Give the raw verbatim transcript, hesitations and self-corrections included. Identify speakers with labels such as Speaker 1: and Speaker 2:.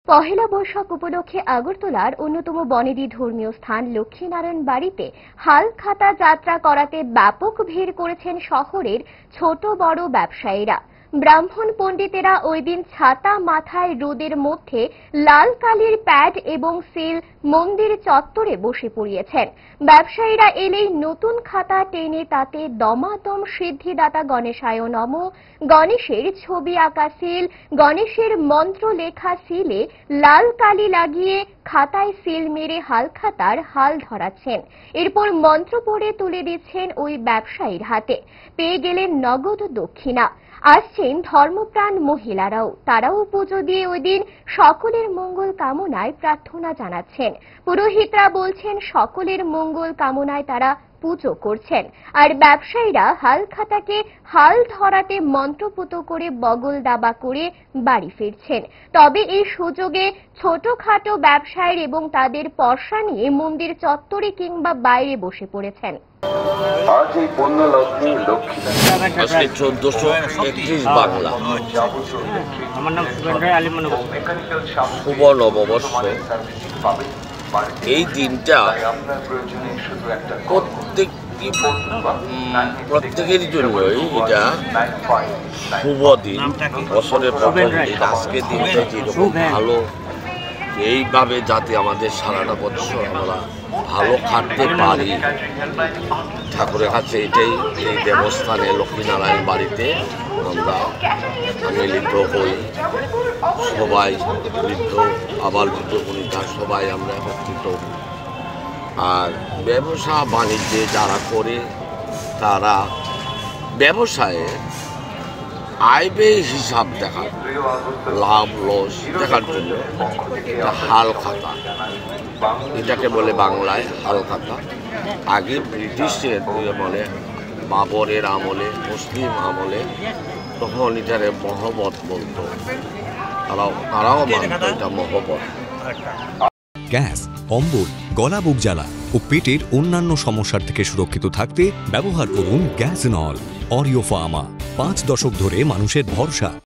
Speaker 1: পহেলা বৈশাখ উপলক্ষে আগরতলার অন্যতম বনেদি ধর্মীয় স্থান লক্ষ্মীনারায়ণ বাড়িতে হালখাতা যাত্রা করাতে ব্যাপক ভিড় করেছেন শহরের ছোট বড় ব্যবসায়ীরা। ব্রাহ্মণ পণ্ডিতেরা ওই দিন ছাতা মাথায় রোদের মধ্যে লাল কালির প্যাড এবং সিল মন্দির চত্বরে বসে পড়িয়েছেন। ব্যবসায়ীরা এলেই নতুন খাতা টেনে তাতে দমাদম সিদ্ধিদাতা গণেশায় নমঃ, গণেশের ছবি আঁকা সিল, গণেশের মন্ত্র লেখা সিলে লাল কালি লাগিয়ে খাতায় সিল মেরে হালখাতার হাল ধরাচ্ছেন। এরপর মন্ত্র পড়ে তুলে দিচ্ছেন ওই ব্যবসায়ীর হাতে। পেয়ে গেলেন নগদ দক্ষিণা। আসছেন ধর্মপ্রাণ মহিলারাও, তারাও পুজো দিয়ে ওই দিন সকলের মঙ্গল কামনায় প্রার্থনা জানাচ্ছেন। পুরোহিতরা বলছেন সকলের মঙ্গল কামনায় তারা পুজো করছেন, আর ব্যবসায়ীরা হালখাতাকে হাল ধরাতে মন্ত্রপুত করে বগল দাবা করে বাড়ি ফিরছেন। তবে এই সুযোগে ছোটখাটো ব্যবসায়ীর এবং তাদের পর্সা নিয়ে মন্দির চত্বরে কিংবা বাইরে বসে পড়েছেন।
Speaker 2: আজ এই পণ্য লগ্নে লক্ষ্মী
Speaker 3: চোদ্দশো একত্রিশ বাংলা
Speaker 4: আমার নাম
Speaker 3: শুভ নববর্ষ। এই দিনটা প্রত্যেক প্রত্যেকের জন্যই এটা শুভ দিন, বছরের প্রথম দিন। আজকের দিনটা যেরকম ভালো, এইভাবে যাতে আমাদের সারাটা বছর আমরা ভালো খাটতে পারি, ঠাকুরের কাছে এটাই এই দেবস্থানে লক্ষ্মীনারায়ণ বাড়িতে আমরা মিলিত হই। সবাই বৃদ্ধ আবার বৃদ্ধ বনিতা সবাই আমরা একত্রিত। আর ব্যবসা বাণিজ্যে যারা করে তারা ব্যবসায়ে আয় ব্যয় হিসাব দেখার, লাভ লস দেখার জন্য হাল খাতা, এটাকে বলে বাংলায় হাল খাতা। আগে ব্রিটিশের বলে বাবরের আমলে, মুসলিম আমলে, তখন এটারে মহব্বত বলতো, তারাও তারাও মানত এটা মহব্বত।
Speaker 5: গ্যাস, অম্বল, গলা বুক জ্বালা ও পেটের অন্যান্য সমস্যার থেকে সুরক্ষিত থাকতে ব্যবহার করুন গ্যাস নল। অরিও ফার্মা, পাঁচ দশক ধরে মানুষের ভরসা।